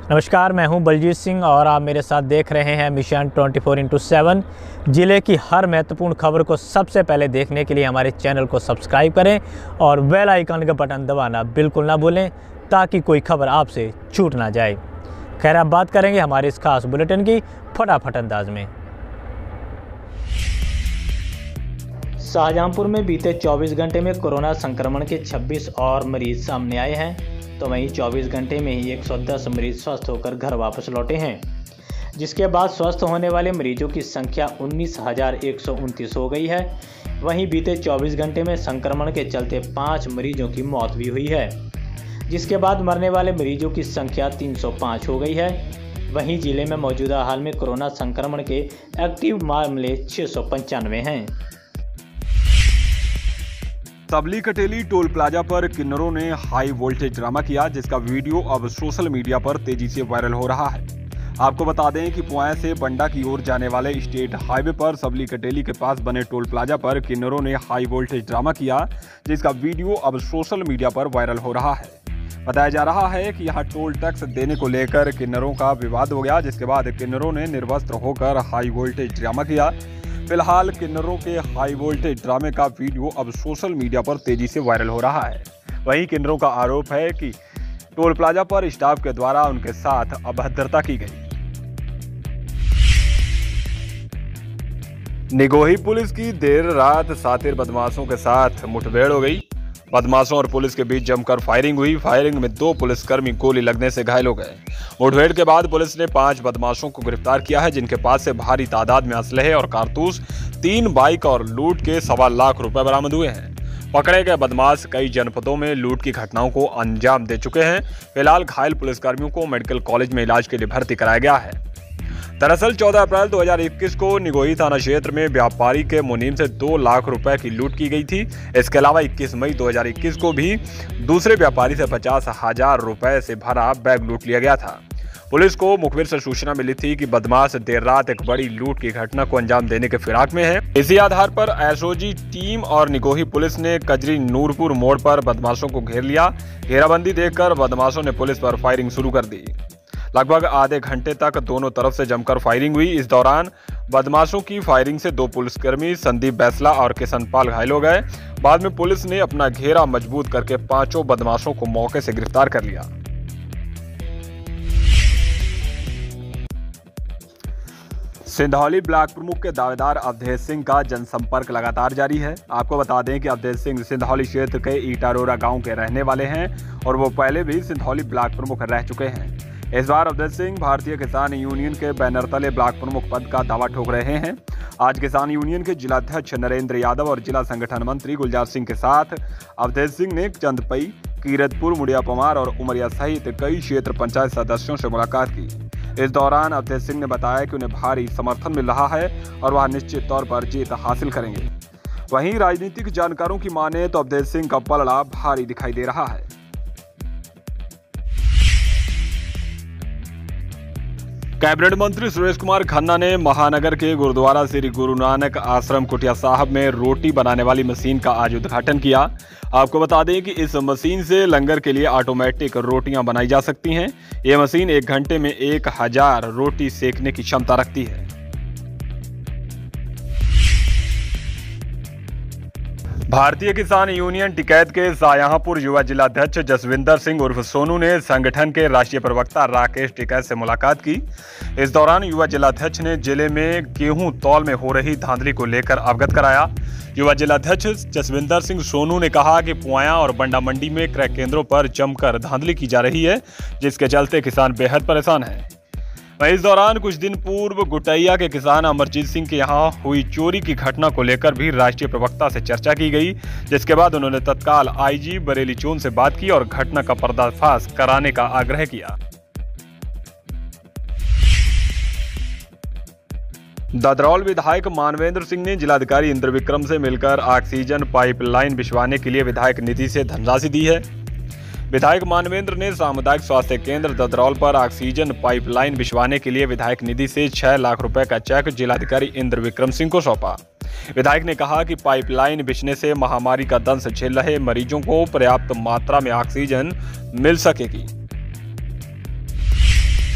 नमस्कार, मैं हूं बलजीत सिंह और आप मेरे साथ देख रहे हैं मिशन 24x7। ज़िले की हर महत्वपूर्ण खबर को सबसे पहले देखने के लिए हमारे चैनल को सब्सक्राइब करें और बेल आइकन का बटन दबाना बिल्कुल ना भूलें ताकि कोई खबर आपसे छूट ना जाए। खैर, अब बात करेंगे हमारे इस खास बुलेटिन की फटाफट अंदाज में। शाहजहांपुर में बीते 24 घंटे में कोरोना संक्रमण के 26 और मरीज सामने आए हैं, तो वहीं 24 घंटे में ही 110 मरीज स्वस्थ होकर घर वापस लौटे हैं, जिसके बाद स्वस्थ होने वाले मरीजों की संख्या 19,129 हो गई है। वहीं बीते 24 घंटे में संक्रमण के चलते 5 मरीजों की मौत भी हुई है, जिसके बाद मरने वाले मरीजों की संख्या 305 हो गई है। वहीं जिले में मौजूदा हाल में कोरोना संक्रमण के एक्टिव मामले 695 हैं। सबली कटेली टोल प्लाजा पर किन्नरों ने हाई वोल्टेज ड्रामा किया, जिसका वीडियो अब सोशल मीडिया पर तेजी से वायरल हो रहा है। आपको बता दें कि पुआया से बंडा की ओर जाने वाले स्टेट हाईवे पर सबली कटेली के पास बने टोल प्लाजा पर किन्नरों ने हाई वोल्टेज ड्रामा किया, जिसका वीडियो अब सोशल मीडिया पर वायरल हो रहा है। बताया जा रहा है कि यहां टोल टैक्स देने को लेकर किन्नरों का विवाद हो गया, जिसके बाद किन्नरों ने निर्वस्त्र होकर हाई वोल्टेज ड्रामा किया। फिलहाल किन्नरों के हाई वोल्टेज ड्रामे का वीडियो अब सोशल मीडिया पर तेजी से वायरल हो रहा है। वहीं किन्नरों का आरोप है कि टोल प्लाजा पर स्टाफ के द्वारा उनके साथ अभद्रता की गई। निगोही पुलिस की देर रात सातिर बदमाशों के साथ मुठभेड़ हो गई। बदमाशों और पुलिस के बीच जमकर फायरिंग हुई। फायरिंग में 2 पुलिसकर्मी गोली लगने से घायल हो गए। मुठभेड़ के बाद पुलिस ने 5 बदमाशों को गिरफ्तार किया है, जिनके पास से भारी तादाद में असलहे और कारतूस, 3 बाइक और लूट के 1.25 लाख रुपए बरामद हुए हैं। पकड़े गए बदमाश कई जनपदों में लूट की घटनाओं को अंजाम दे चुके हैं। फिलहाल घायल पुलिसकर्मियों को मेडिकल कॉलेज में इलाज के लिए भर्ती कराया गया है। दरअसल 14 अप्रैल 2021 को निगोही थाना क्षेत्र में व्यापारी के मुनीम से 2 लाख रुपए की लूट की गई थी। इसके अलावा 21 मई 2021 को भी दूसरे व्यापारी से 50,000 रुपए से भरा बैग लूट लिया गया था। पुलिस को मुखबिर से सूचना मिली थी कि बदमाश देर रात एक बड़ी लूट की घटना को अंजाम देने के फिराक में है। इसी आधार पर एसओजी टीम और निगोही पुलिस ने कजरी नूरपुर मोड़ पर बदमाशों को घेर लिया। घेराबंदी देखकर बदमाशों ने पुलिस पर फायरिंग शुरू कर दी। लगभग आधे घंटे तक दोनों तरफ से जमकर फायरिंग हुई। इस दौरान बदमाशों की फायरिंग से 2 पुलिसकर्मी संदीप बैसला और किशन पाल घायल हो गए। बाद में पुलिस ने अपना घेरा मजबूत करके 5 बदमाशों को मौके से गिरफ्तार कर लिया। सिंधौली ब्लॉक प्रमुख के दावेदार अवधेश सिंह का जनसंपर्क लगातार जारी है। आपको बता दें कि अवधेश सिंह सिंधौली क्षेत्र के ईटारोरा गांव के रहने वाले हैं और वो पहले भी सिंधौली ब्लॉक प्रमुख रह चुके हैं। इस बार अवधेश सिंह भारतीय किसान यूनियन के बैनर तले ब्लॉक प्रमुख पद का दावा ठोक रहे हैं। आज किसान यूनियन के जिलाध्यक्ष नरेंद्र यादव और जिला संगठन मंत्री गुलजार सिंह के साथ अवधेश सिंह ने चंदपई, कीरतपुर, मुड़िया पमार और उमरिया सहित कई क्षेत्र पंचायत सदस्यों से मुलाकात की। इस दौरान अवधेश सिंह ने बताया कि उन्हें भारी समर्थन मिल रहा है और वह निश्चित तौर पर जीत हासिल करेंगे। वहीं राजनीतिक जानकारों की माने तो अवधेश सिंह का पलड़ा भारी दिखाई दे रहा है। कैबिनेट मंत्री सुरेश कुमार खन्ना ने महानगर के गुरुद्वारा श्री गुरु नानक आश्रम कुटिया साहब में रोटी बनाने वाली मशीन का आज उद्घाटन किया। आपको बता दें कि इस मशीन से लंगर के लिए ऑटोमेटिक रोटियां बनाई जा सकती हैं। यह मशीन 1 घंटे में 1000 रोटी सेकने की क्षमता रखती है। भारतीय किसान यूनियन टिकैत के शाहजहांपुर युवा जिलाध्यक्ष जसविंदर सिंह उर्फ सोनू ने संगठन के राष्ट्रीय प्रवक्ता राकेश टिकैत से मुलाकात की। इस दौरान युवा जिलाध्यक्ष ने जिले में गेहूं तौल में हो रही धांधली को लेकर अवगत कराया। युवा जिलाध्यक्ष जसविंदर सिंह सोनू ने कहा कि पुआया और बंडा मंडी में क्रय केंद्रों पर जमकर धांधली की जा रही है, जिसके चलते किसान बेहद परेशान हैं। वहीं इस दौरान कुछ दिन पूर्व गुटैया के किसान अमरजीत सिंह के यहां हुई चोरी की घटना को लेकर भी राष्ट्रीय प्रवक्ता से चर्चा की गई, जिसके बाद उन्होंने तत्काल आईजी बरेली जोन से बात की और घटना का पर्दाफाश कराने का आग्रह किया। ददरौल विधायक मानवेंद्र सिंह ने जिलाधिकारी इंद्र विक्रम से मिलकर ऑक्सीजन पाइपलाइन बिछवाने के लिए विधायक निधि से धनराशि दी है। विधायक मानवेंद्र ने सामुदायिक स्वास्थ्य केंद्र ददरौल पर ऑक्सीजन पाइपलाइन बिछवाने के लिए विधायक निधि से 6 लाख रुपए का चेक जिलाधिकारी इंद्र विक्रम सिंह को सौंपा। विधायक ने कहा कि पाइपलाइन बिछने से महामारी का दंश झेल रहे मरीजों को पर्याप्त मात्रा में ऑक्सीजन मिल सकेगी।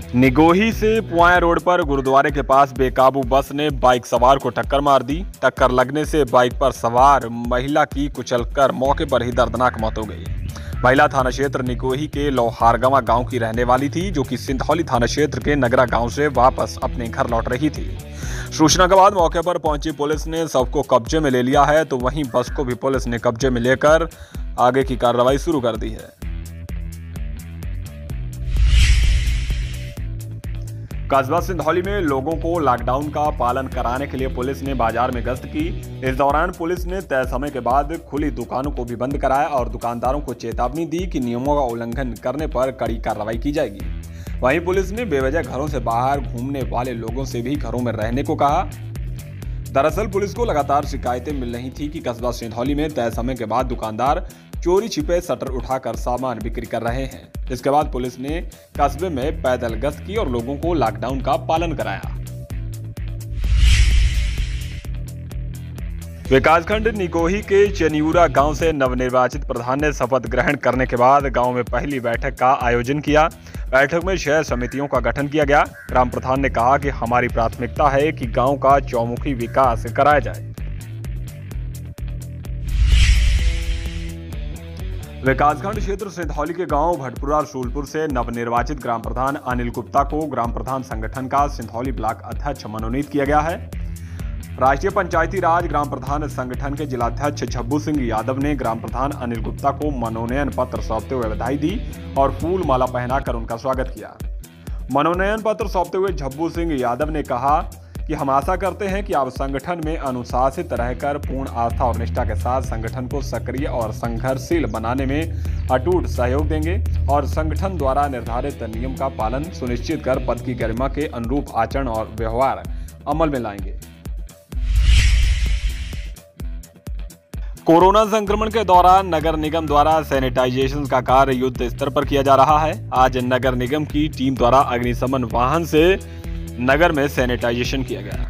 निगोही से पुआया रोड पर गुरुद्वारे के पास बेकाबू बस ने बाइक सवार को टक्कर मार दी। टक्कर लगने से बाइक पर सवार महिला की कुचलकर मौके पर ही दर्दनाक मौत हो गई। महिला थाना क्षेत्र निगोही के लोहारगवा गांव की रहने वाली थी, जो कि सिंधौली थाना क्षेत्र के नगरा गांव से वापस अपने घर लौट रही थी। सूचना के बाद मौके पर पहुंची पुलिस ने शव को कब्जे में ले लिया है, तो वहीं बस को भी पुलिस ने कब्जे में लेकर आगे की कार्रवाई शुरू कर दी है। कस्बा सिंधौली में लोगों को लॉकडाउन का पालन कराने के लिए पुलिस ने बाजार में गश्त की। इस दौरान पुलिस ने तय समय के बाद खुली दुकानों को भी बंद कराया और दुकानदारों को चेतावनी दी कि नियमों का उल्लंघन करने पर कड़ी कार्रवाई की जाएगी। वहीं पुलिस ने बेवजह घरों से बाहर घूमने वाले लोगों से भी घरों में रहने को कहा। दरअसल पुलिस को लगातार शिकायतें मिल रही थी कि कस्बा सिंधौली में तय समय के बाद दुकानदार चोरी छिपे शटर उठाकर सामान बिक्री कर रहे हैं। इसके बाद पुलिस ने कस्बे में पैदल गश्त की और लोगों को लॉकडाउन का पालन कराया। विकासखंड निगोही के चनियूरा गांव से नवनिर्वाचित प्रधान ने शपथ ग्रहण करने के बाद गांव में पहली बैठक का आयोजन किया। बैठक में 6 समितियों का गठन किया गया। ग्राम प्रधान ने कहा कि हमारी प्राथमिकता है कि गांव का चौमुखी विकास कराया जाए। विकासखंड क्षेत्र सिंधौली के गांव भटपुरा रसूलपुर से नवनिर्वाचित ग्राम प्रधान अनिल गुप्ता को ग्राम प्रधान संगठन का सिंधौली ब्लॉक अध्यक्ष मनोनीत किया गया है। राष्ट्रीय पंचायती राज ग्राम प्रधान संगठन के जिलाध्यक्ष झब्बू सिंह यादव ने ग्राम प्रधान अनिल गुप्ता को मनोनयन पत्र सौंपते हुए बधाई दी और फूल माला पहनाकर उनका स्वागत किया। मनोनयन पत्र सौंपते हुए झब्बू सिंह यादव ने कहा कि हम आशा करते हैं कि आप संगठन में अनुशासित रहकर पूर्ण आस्था और निष्ठा के साथ संगठन को सक्रिय और संघर्षशील बनाने में अटूट सहयोग देंगे और संगठन द्वारा निर्धारित नियम का पालन सुनिश्चित कर पद की गरिमा के अनुरूप आचरण और व्यवहार अमल में लाएंगे। कोरोना संक्रमण के दौरान नगर निगम द्वारा सैनिटाइजेशन का कार्य युद्ध स्तर पर किया जा रहा है। आज नगर निगम की टीम द्वारा अग्निशमन वाहन से नगर में सैनिटाइजेशन किया गया।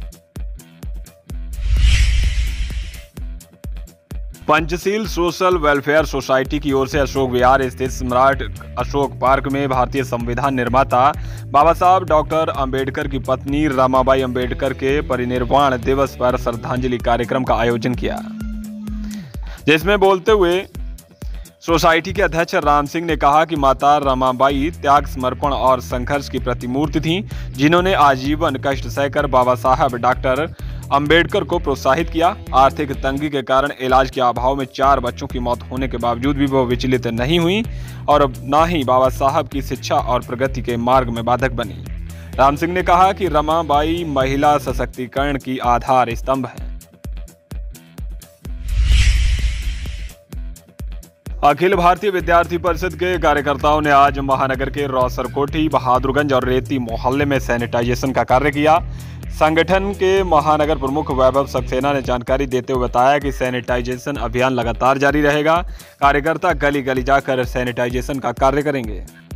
पंचशील सोशल वेलफेयर सोसाइटी की ओर से अशोक विहार स्थित सम्राट अशोक पार्क में भारतीय संविधान निर्माता बाबा साहब डॉक्टर अंबेडकर की पत्नी रमाबाई अंबेडकर के परिनिर्वाण दिवस पर श्रद्धांजलि कार्यक्रम का आयोजन किया, जिसमें बोलते हुए सोसाइटी के अध्यक्ष राम सिंह ने कहा कि माता रमाबाई त्याग, समर्पण और संघर्ष की प्रतिमूर्ति थीं, जिन्होंने आजीवन कष्ट सहकर बाबा साहब डॉक्टर अंबेडकर को प्रोत्साहित किया। आर्थिक तंगी के कारण इलाज के अभाव में 4 बच्चों की मौत होने के बावजूद भी वो विचलित नहीं हुई और न ही बाबा साहब की शिक्षा और प्रगति के मार्ग में बाधक बनी। राम सिंह ने कहा कि रमाबाई महिला सशक्तिकरण की आधार स्तंभ है। अखिल भारतीय विद्यार्थी परिषद के कार्यकर्ताओं ने आज महानगर के रौसरकोठी, बहादुरगंज और रेती मोहल्ले में सैनिटाइजेशन का कार्य किया। संगठन के महानगर प्रमुख वैभव सक्सेना ने जानकारी देते हुए बताया कि सैनिटाइजेशन अभियान लगातार जारी रहेगा। कार्यकर्ता गली गली जाकर सैनिटाइजेशन का कार्य करेंगे।